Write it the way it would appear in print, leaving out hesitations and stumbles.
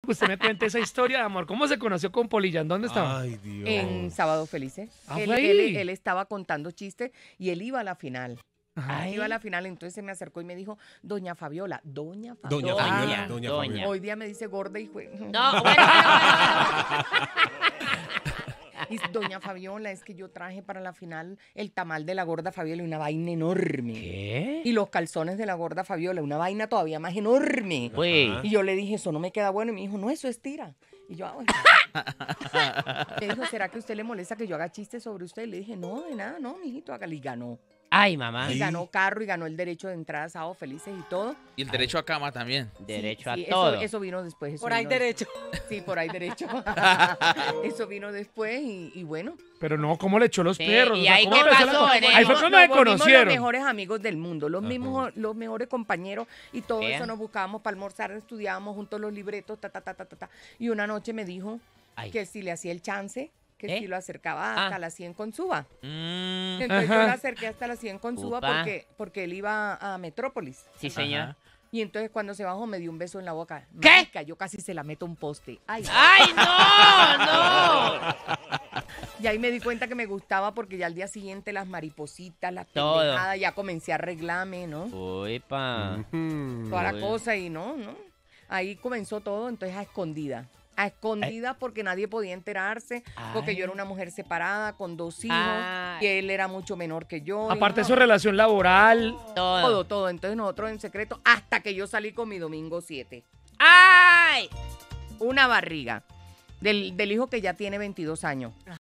que usted me cuente esa historia de amor. ¿Cómo se conoció con Polilla? ¿Dónde estaba? Ay, Dios. En Sábado Felices. Ah, Él, ¿fue ahí? él estaba contando chistes y él iba a la final. Ajá. Iba a la final, entonces se me acercó y me dijo, Doña Fabiola, Doña Doña Fabiola. Fabiola, Ah, doña doña. Fabiola. Hoy día me dice gorda y fue. No, bueno. Y Doña Fabiola, es que yo traje para la final el tamal de la gorda Fabiola y una vaina enorme. ¿Qué? Y los calzones de la gorda Fabiola, una vaina todavía más enorme. Güey. Y yo le dije, eso no me queda bueno. Y me dijo, no, eso es tira. Y yo, bueno. Me dijo, ¿será que a usted le molesta que yo haga chistes sobre usted? Y le dije, no, de nada, no, mijito, hágale. Y ganó. Ay, mamá. Y ganó carro y ganó el derecho de entrada a Sábado Felices y todo. Y el derecho a cama también. Derecho Sí, a todo. Eso vino después. Eso Por ahí vino derecho. Sí, por ahí derecho. Eso vino después y bueno. Pero no, ¿cómo le echó los Sí, perros? ¿y O sea, ahí ¿cómo qué empezó la pasó cosa? en el- Ahí fue cuando Nos me volvimos conocieron. los mejores amigos del mundo, los mismos, los mejores compañeros y todo Vean. eso nos buscábamos para almorzar, estudiábamos juntos los libretos, ta. Y una noche me dijo Ay. que si le hacía el chance, que ¿Eh? si lo acercaba hasta Ah. la 100 con Suba. Mm, Entonces yo Ajá. la acerqué hasta la 100 con Suba Upa. porque él iba a Metrópolis. Sí, señor. Ajá. Y entonces cuando se bajó me dio un beso en la boca. ¿Qué? Marica, yo casi se la meto a un poste. Ay. ¡Ay, no! ¡No! Y ahí me di cuenta que me gustaba porque ya al día siguiente las maripositas, las Todo. pendejadas, ya comencé a arreglarme, ¿no? Uy, pa. Toda la Uy. cosa y no. Ahí comenzó todo, entonces a escondidas. A escondidas porque nadie podía enterarse, porque yo era una mujer separada con 2 hijos Ay. y él era mucho menor que yo. y Aparte de no, su relación laboral. Todo. todo. Entonces nosotros en secreto hasta que yo salí con mi domingo 7. ¡Ay! Una barriga del hijo que ya tiene 22 años.